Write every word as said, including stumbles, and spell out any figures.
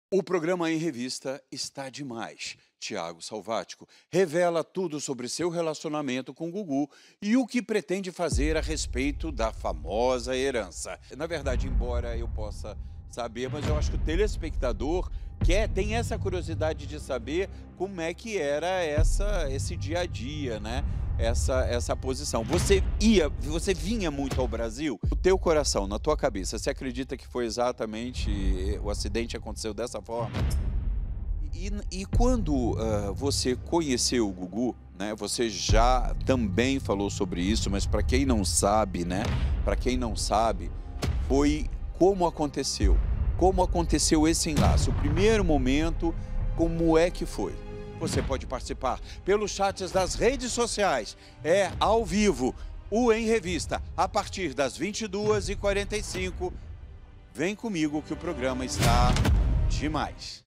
O programa Em Revista está demais. Tiago Salvático revela tudo sobre seu relacionamento com Gugu e o que pretende fazer a respeito da famosa herança. Na verdade, embora eu possa saber, mas eu acho que o telespectador quer, tem essa curiosidade de saber como é que era essa, esse dia a dia, né? Essa, essa posição. Você ia, você vinha muito ao Brasil? O teu coração, na tua cabeça, você acredita que foi exatamente, o acidente aconteceu dessa forma? E, e quando uh, você conheceu o Gugu, né? Você já também falou sobre isso, mas para quem não sabe, né? Para quem não sabe, foi como aconteceu, como aconteceu esse enlace, o primeiro momento, como é que foi? Você pode participar pelos chats das redes sociais, é ao vivo, o Em Revista, a partir das vinte e duas e quarenta e cinco. Vem comigo que o programa está demais.